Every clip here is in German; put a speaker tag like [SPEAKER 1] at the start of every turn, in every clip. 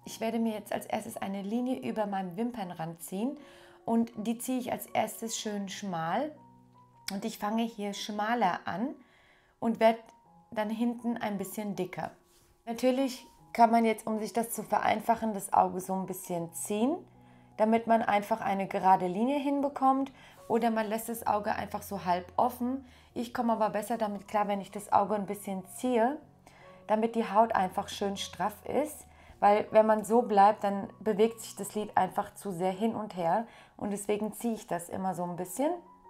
[SPEAKER 1] Ich werde mir jetzt als erstes eine Linie über meinem Wimpernrand ziehen und die ziehe ich als erstes schön schmal. Und ich fange hier schmaler an und werde dann hinten ein bisschen dicker. Natürlich kann man jetzt, um sich das zu vereinfachen, das Auge so ein bisschen ziehen, damit man einfach eine gerade Linie hinbekommt, oder man lässt das Auge einfach so halb offen. Ich komme aber besser damit klar, wenn ich das Auge ein bisschen ziehe, damit die Haut einfach schön straff ist, weil wenn man so bleibt, dann bewegt sich das Lid einfach zu sehr hin und her und deswegen ziehe ich das immer so ein bisschen.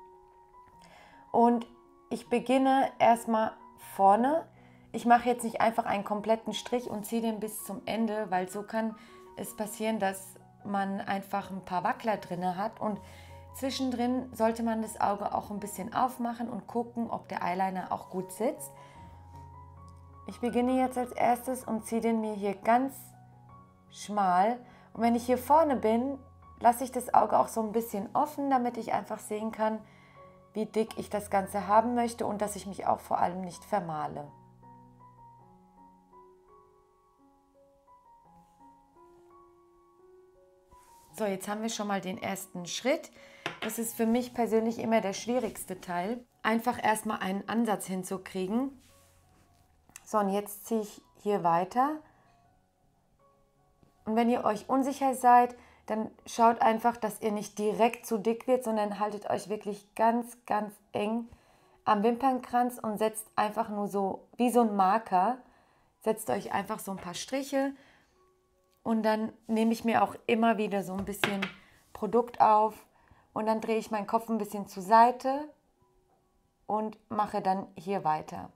[SPEAKER 1] Und ich beginne erstmal vorne. Ich mache jetzt nicht einfach einen kompletten Strich und ziehe den bis zum Ende, weil so kann es passieren, dass man einfach ein paar Wackler drin hat, und zwischendrin sollte man das Auge auch ein bisschen aufmachen und gucken, ob der Eyeliner auch gut sitzt. Ich beginne jetzt als erstes und ziehe den mir hier ganz schmal, und wenn ich hier vorne bin, lasse ich das Auge auch so ein bisschen offen, damit ich einfach sehen kann, wie dick ich das Ganze haben möchte und dass ich mich auch vor allem nicht vermale. So, jetzt haben wir schon mal den ersten Schritt. Das ist für mich persönlich immer der schwierigste Teil. Einfach erstmal einen Ansatz hinzukriegen. So, und jetzt ziehe ich hier weiter. Und wenn ihr euch unsicher seid, dann schaut einfach, dass ihr nicht direkt zu dick wird, sondern haltet euch wirklich ganz, ganz eng am Wimpernkranz und setzt einfach nur so, wie so ein Marker, setzt euch einfach so ein paar Striche. Und dann nehme ich mir auch immer wieder so ein bisschen Produkt auf und dann drehe ich meinen Kopf ein bisschen zur Seite und mache dann hier weiter.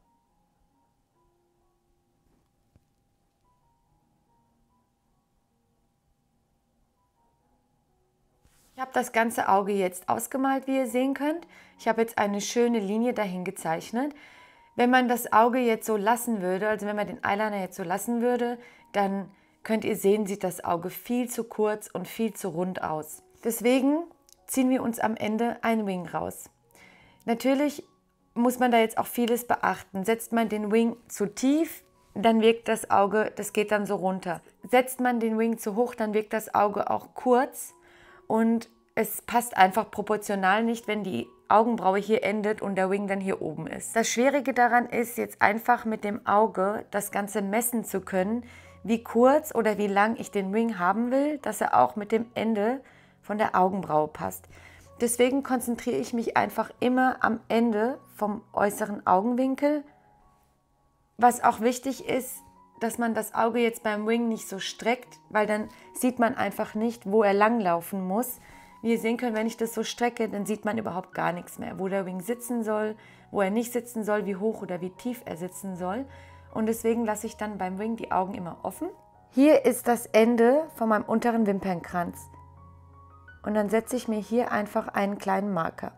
[SPEAKER 1] Ich habe das ganze Auge jetzt ausgemalt, wie ihr sehen könnt. Ich habe jetzt eine schöne Linie dahin gezeichnet. Wenn man das Auge jetzt so lassen würde, also wenn man den Eyeliner jetzt so lassen würde, dann könnt ihr sehen, sieht das Auge viel zu kurz und viel zu rund aus. Deswegen ziehen wir uns am Ende ein Wing raus. Natürlich muss man da jetzt auch vieles beachten. Setzt man den Wing zu tief, dann wirkt das Auge, das geht dann so runter. Setzt man den Wing zu hoch, dann wirkt das Auge auch kurz und es passt einfach proportional nicht, wenn die Augenbraue hier endet und der Wing dann hier oben ist. Das Schwierige daran ist, jetzt einfach mit dem Auge das Ganze messen zu können, wie kurz oder wie lang ich den Wing haben will, dass er auch mit dem Ende von der Augenbraue passt. Deswegen konzentriere ich mich einfach immer am Ende vom äußeren Augenwinkel. Was auch wichtig ist, dass man das Auge jetzt beim Wing nicht so streckt, weil dann sieht man einfach nicht, wo er langlaufen muss. Wie ihr sehen könnt, wenn ich das so strecke, dann sieht man überhaupt gar nichts mehr, wo der Wing sitzen soll, wo er nicht sitzen soll, wie hoch oder wie tief er sitzen soll. Und deswegen lasse ich dann beim Wing die Augen immer offen. Hier ist das Ende von meinem unteren Wimpernkranz. Und dann setze ich mir hier einfach einen kleinen Marker.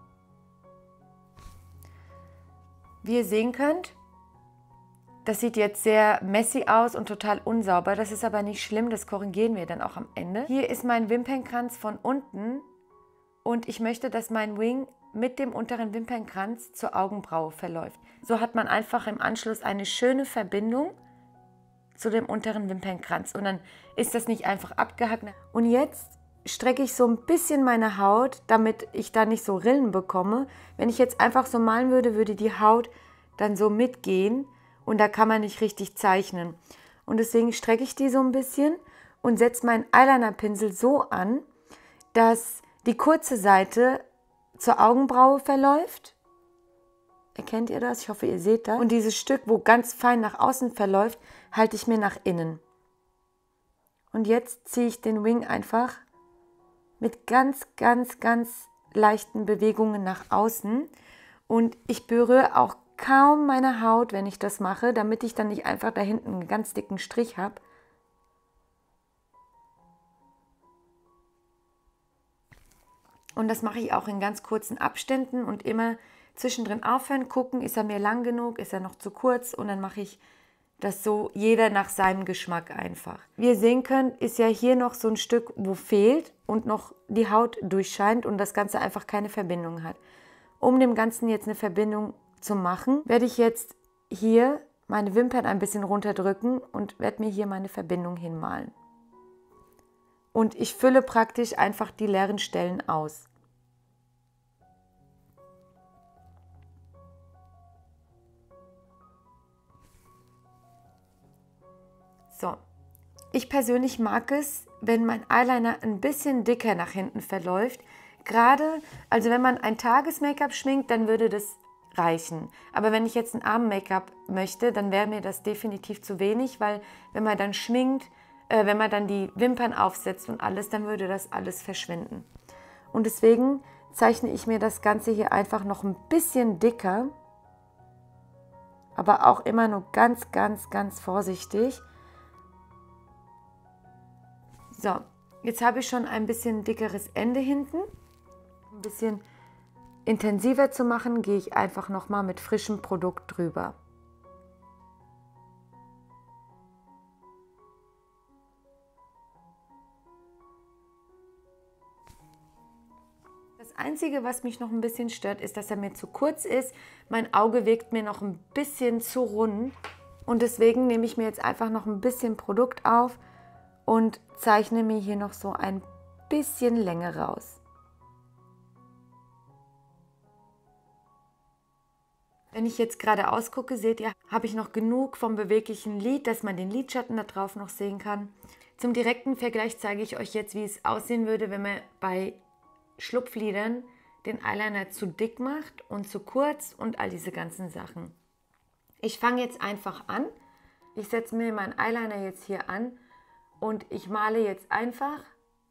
[SPEAKER 1] Wie ihr sehen könnt, das sieht jetzt sehr messy aus und total unsauber. Das ist aber nicht schlimm, das korrigieren wir dann auch am Ende. Hier ist mein Wimpernkranz von unten und ich möchte, dass mein Wing mit dem unteren Wimpernkranz zur Augenbraue verläuft. So hat man einfach im Anschluss eine schöne Verbindung zu dem unteren Wimpernkranz und dann ist das nicht einfach abgehackt. Und jetzt strecke ich so ein bisschen meine Haut, damit ich da nicht so Rillen bekomme. Wenn ich jetzt einfach so malen würde, würde die Haut dann so mitgehen und da kann man nicht richtig zeichnen. Und deswegen strecke ich die so ein bisschen und setze meinen Eyelinerpinsel so an, dass die kurze Seite zur Augenbraue verläuft. Erkennt ihr das? Ich hoffe, ihr seht das. Und dieses Stück, wo ganz fein nach außen verläuft, halte ich mir nach innen. Und jetzt ziehe ich den Wing einfach mit ganz, ganz, ganz leichten Bewegungen nach außen. Und ich berühre auch kaum meine Haut, wenn ich das mache, damit ich dann nicht einfach da hinten einen ganz dicken Strich habe. Und das mache ich auch in ganz kurzen Abständen und immer zwischendrin aufhören, gucken, ist er mir lang genug, ist er noch zu kurz, und dann mache ich das so, jeder nach seinem Geschmack einfach. Wie ihr sehen könnt, ist ja hier noch so ein Stück, wo fehlt und noch die Haut durchscheint und das Ganze einfach keine Verbindung hat. Um dem Ganzen jetzt eine Verbindung zu machen, werde ich jetzt hier meine Wimpern ein bisschen runterdrücken und werde mir hier meine Verbindung hinmalen. und ich fülle praktisch einfach die leeren Stellen aus. So, ich persönlich mag es, wenn mein Eyeliner ein bisschen dicker nach hinten verläuft. Gerade, also wenn man ein Tages-Make-up schminkt, dann würde das reichen. Aber wenn ich jetzt ein Abend-Make-up möchte, dann wäre mir das definitiv zu wenig, weil wenn man dann schminkt, wenn man dann die Wimpern aufsetzt und alles, dann würde das alles verschwinden. Und deswegen zeichne ich mir das Ganze hier einfach noch ein bisschen dicker, aber auch immer nur ganz, ganz, ganz vorsichtig. So, jetzt habe ich schon ein bisschen dickeres Ende hinten. Ein bisschen intensiver zu machen, gehe ich einfach nochmal mit frischem Produkt drüber. Das Einzige, was mich noch ein bisschen stört, ist, dass er mir zu kurz ist. Mein Auge wirkt mir noch ein bisschen zu rund. Und deswegen nehme ich mir jetzt einfach noch ein bisschen Produkt auf und zeichne mir hier noch so ein bisschen Länge raus. Wenn ich jetzt gerade ausgucke, seht ihr, habe ich noch genug vom beweglichen Lid, dass man den Lidschatten da drauf noch sehen kann. Zum direkten Vergleich zeige ich euch jetzt, wie es aussehen würde, wenn man bei Schlupflidern den Eyeliner zu dick macht und zu kurz und all diese ganzen Sachen. Ich fange jetzt einfach an. Ich setze mir meinen Eyeliner jetzt hier an und ich male jetzt einfach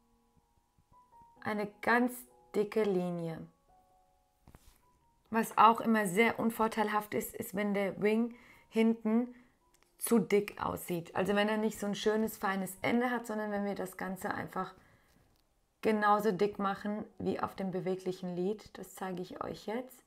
[SPEAKER 1] eine ganz dicke Linie. Was auch immer sehr unvorteilhaft ist, ist, wenn der Wing hinten zu dick aussieht. Also wenn er nicht so ein schönes, feines Ende hat, sondern wenn wir das Ganze einfach genauso dick machen wie auf dem beweglichen Lid. Das zeige ich euch jetzt.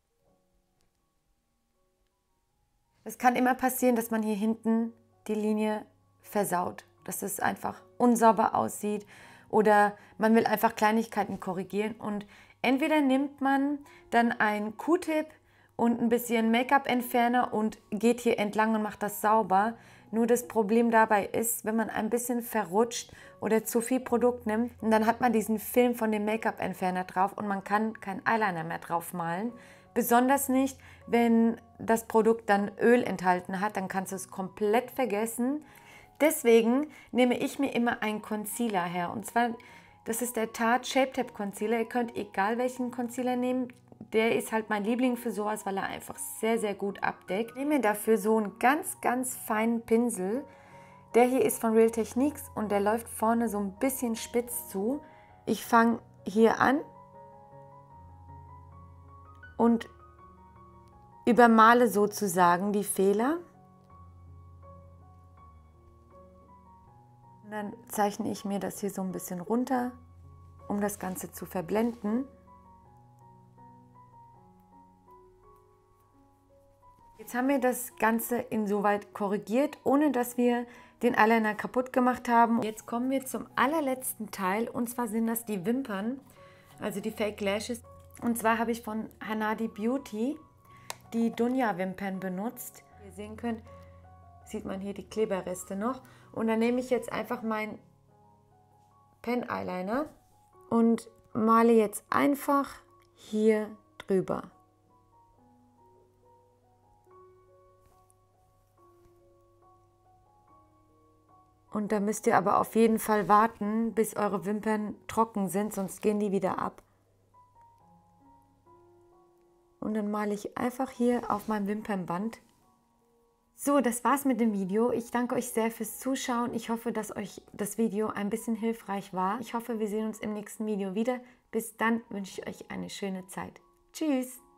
[SPEAKER 1] Es kann immer passieren, dass man hier hinten die Linie versaut, dass es einfach unsauber aussieht oder man will einfach Kleinigkeiten korrigieren und entweder nimmt man dann einen Q-Tip und ein bisschen Make-up-Entferner und geht hier entlang und macht das sauber. Nur das Problem dabei ist, wenn man ein bisschen verrutscht oder zu viel Produkt nimmt, dann hat man diesen Film von dem Make-up-Entferner drauf und man kann keinen Eyeliner mehr drauf malen. Besonders nicht, wenn das Produkt dann Öl enthalten hat, dann kannst du es komplett vergessen. Deswegen nehme ich mir immer einen Concealer her und zwar, das ist der Tarte Shape Tape Concealer. Ihr könnt egal welchen Concealer nehmen, der ist halt mein Liebling für sowas, weil er einfach sehr, sehr gut abdeckt. Ich nehme mir dafür so einen ganz, ganz feinen Pinsel. Der hier ist von Real Techniques und der läuft vorne so ein bisschen spitz zu. Ich fange hier an und übermale sozusagen die Fehler. Und dann zeichne ich mir das hier so ein bisschen runter, um das Ganze zu verblenden. Jetzt haben wir das Ganze insoweit korrigiert, ohne dass wir den Eyeliner kaputt gemacht haben. Jetzt kommen wir zum allerletzten Teil und zwar sind das die Wimpern, also die Fake Lashes. Und zwar habe ich von Hanadi Beauty die Dunya Wimpern benutzt. Wie ihr sehen könnt, sieht man hier die Kleberreste noch. Und dann nehme ich jetzt einfach meinen Pen Eyeliner und male jetzt einfach hier drüber. Und da müsst ihr aber auf jeden Fall warten, bis eure Wimpern trocken sind, sonst gehen die wieder ab. Und dann male ich einfach hier auf meinem Wimpernband. So, das war's mit dem Video. Ich danke euch sehr fürs Zuschauen. Ich hoffe, dass euch das Video ein bisschen hilfreich war. Ich hoffe, wir sehen uns im nächsten Video wieder. Bis dann wünsche ich euch eine schöne Zeit. Tschüss!